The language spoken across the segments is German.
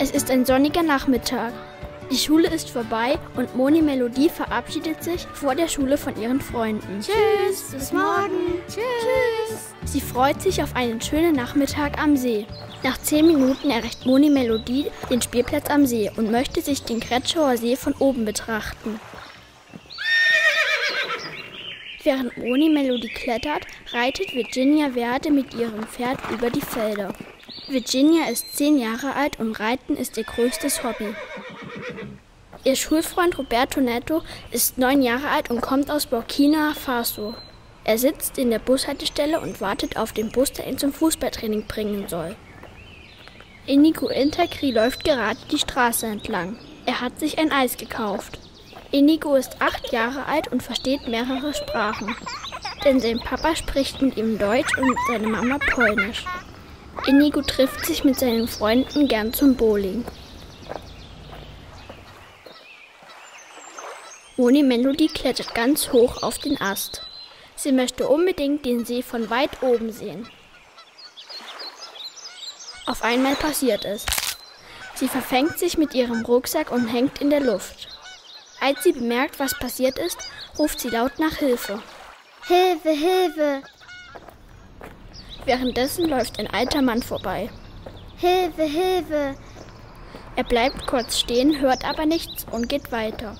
Es ist ein sonniger Nachmittag. Die Schule ist vorbei und Moni Melodie verabschiedet sich vor der Schule von ihren Freunden. Tschüss, bis morgen. Tschüss. Sie freut sich auf einen schönen Nachmittag am See. Nach 10 Minuten erreicht Moni Melodie den Spielplatz am See und möchte sich den Kretschauer See von oben betrachten. Während Moni Melodie klettert, reitet Virginia Werde mit ihrem Pferd über die Felder. Virginia ist 10 Jahre alt und Reiten ist ihr größtes Hobby. Ihr Schulfreund Roberto Neto ist 9 Jahre alt und kommt aus Burkina Faso. Er sitzt in der Bushaltestelle und wartet auf den Bus, der ihn zum Fußballtraining bringen soll. Inigo Integri läuft gerade die Straße entlang. Er hat sich ein Eis gekauft. Inigo ist 8 Jahre alt und versteht mehrere Sprachen. Denn sein Papa spricht mit ihm Deutsch und seine Mama Polnisch. Inigo trifft sich mit seinen Freunden gern zum Bowling. Moni Melodie klettert ganz hoch auf den Ast. Sie möchte unbedingt den See von weit oben sehen. Auf einmal passiert es. Sie verfängt sich mit ihrem Rucksack und hängt in der Luft. Als sie bemerkt, was passiert ist, ruft sie laut nach Hilfe. Hilfe, Hilfe! Währenddessen läuft ein alter Mann vorbei. Hilfe, Hilfe! Er bleibt kurz stehen, hört aber nichts und geht weiter.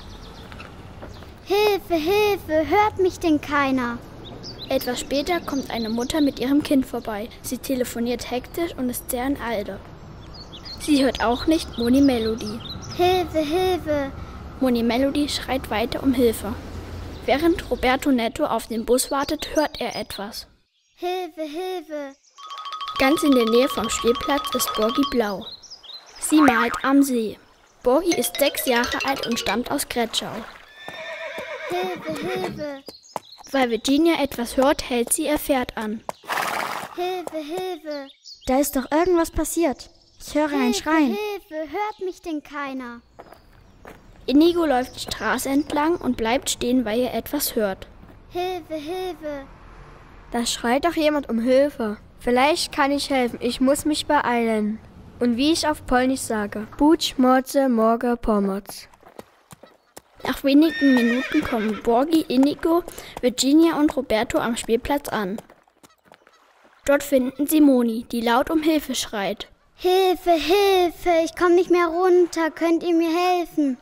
Hilfe, Hilfe! Hört mich denn keiner? Etwas später kommt eine Mutter mit ihrem Kind vorbei. Sie telefoniert hektisch und ist sehr in Eile. Sie hört auch nicht Moni Melodie. Hilfe, Hilfe! Moni Melodie schreit weiter um Hilfe. Während Roberto Neto auf den Bus wartet, hört er etwas. Hilfe, Hilfe! Ganz in der Nähe vom Spielplatz ist Borgi Blau. Sie malt am See. Borgi ist 6 Jahre alt und stammt aus Kretschau. Hilfe, Hilfe! Weil Virginia etwas hört, hält sie ihr Pferd an. Hilfe, Hilfe! Da ist doch irgendwas passiert. Ich höre ein Schreien. Hilfe, hört mich denn keiner? Inigo läuft die Straße entlang und bleibt stehen, weil er etwas hört. Hilfe, Hilfe! Da schreit doch jemand um Hilfe. Vielleicht kann ich helfen, ich muss mich beeilen. Und wie ich auf Polnisch sage, Buć morze morge pomoc. Nach wenigen Minuten kommen Borgi, Inigo, Virginia und Roberto am Spielplatz an. Dort finden sie Moni, die laut um Hilfe schreit. Hilfe, Hilfe! Ich komme nicht mehr runter. Könnt ihr mir helfen?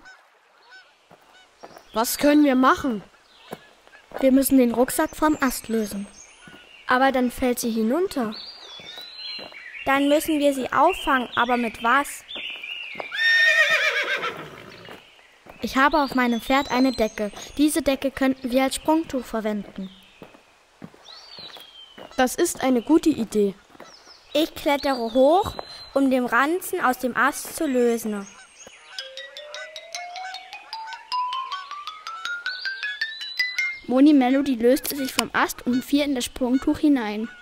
Was können wir machen? Wir müssen den Rucksack vom Ast lösen. Aber dann fällt sie hinunter. Dann müssen wir sie auffangen, aber mit was? Ich habe auf meinem Pferd eine Decke. Diese Decke könnten wir als Sprungtuch verwenden. Das ist eine gute Idee. Ich klettere hoch, um den Ranzen aus dem Ast zu lösen. Moni Melodie löste sich vom Ast und fiel in das Sprungtuch hinein.